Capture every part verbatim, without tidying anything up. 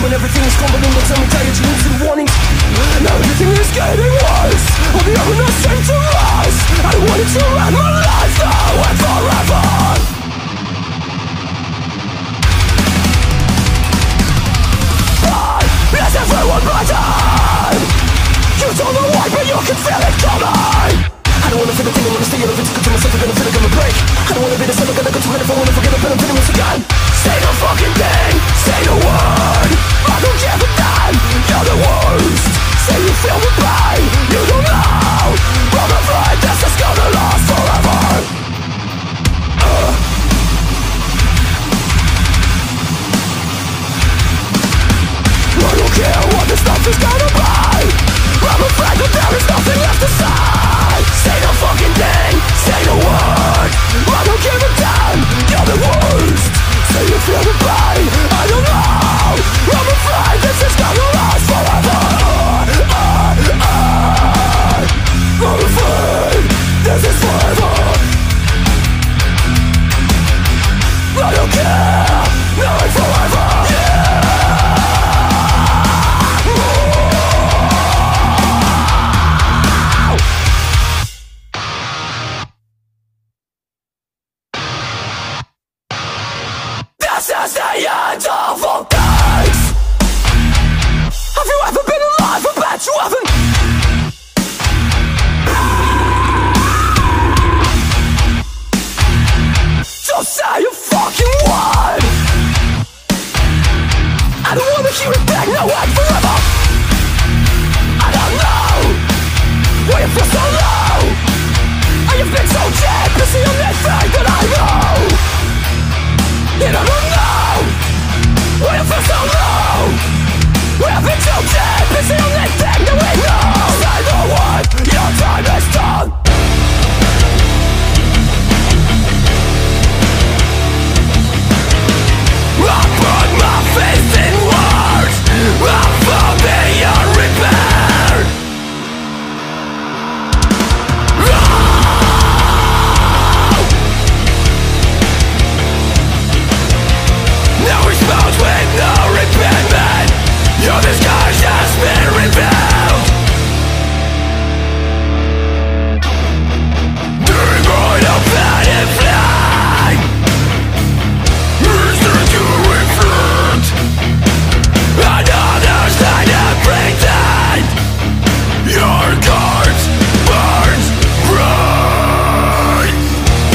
when everything is crumbling, but tell me tired, you need some warnings. Now everything is getting worse. All the evidence seems to rise. I wanted to end my life now and forever. Why is everyone blind? You don't know why, but you can feel it coming. I don't wanna feel the thing, I wanna stay out of it. To myself, I'm gonna feel like I'm a break. I don't wanna be the same, I'm gonna go too hard if I wanna forget I've been feeling once again. Say no fucking thing, say no word. I don't give a damn, you're the worst. Say you feel the pain, you don't know. I'm afraid this is gonna last forever. uh. I don't care what this stuff is gonna be. I'm afraid that there is nothing left to say. Say no fucking thing, say no word. I don't give a damn, you're the worst. Say you feel the pain, I don't know. I'm afraid this is gonna last forever. uh, uh, I'm afraid this is forever. I don't care, now and forever. Yeah. This is the end of all things. Have you ever been alive? I bet you haven't. Just say you fucking won. I don't wanna hear it back now and forever. I don't know why you feel so low. And you've been so dead, busy on that thing that I know. And I don't know why you feel so low. We have been so dead, busy on that thing that we know. Say the word, your time is done. I put my faith in words. I'm for beyond repair. Now we're exposed with no repayment. Your disguise has been revealed. During all of that and flying, is there to reflect? Another side of pretend. Your cards burns bright.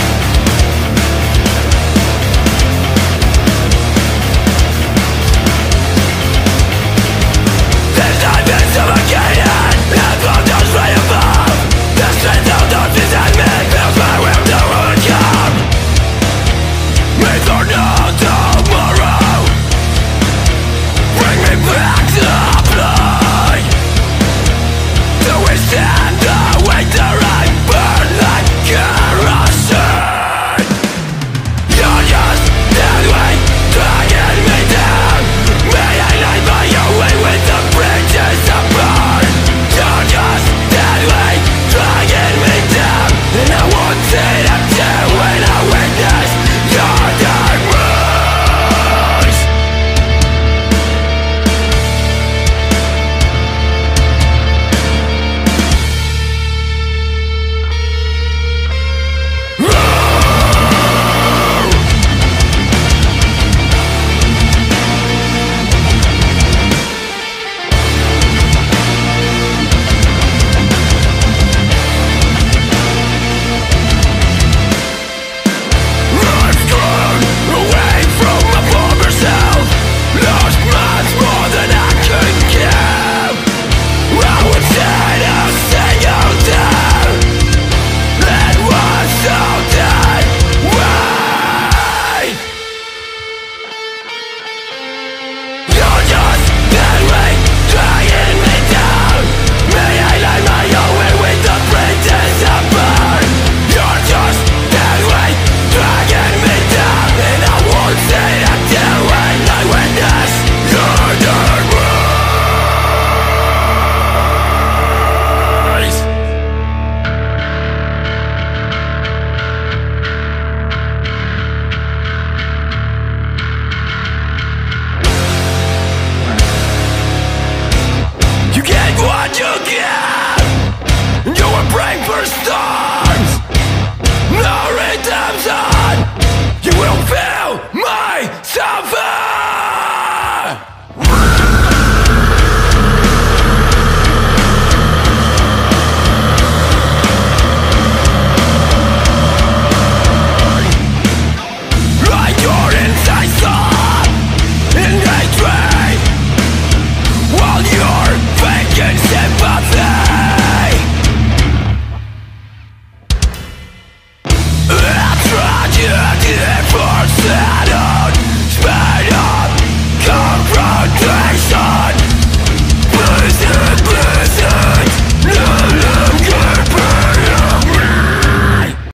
This time is suffocated, and from those right above. The strength of those beside me fills my will to overcome. Is there no tomorrow? Bring me back to play. To wish stars, no redemption. You will feel my suffer. Like your inside soul in hatred, while you're faking sympathy. A tragedy for sanity.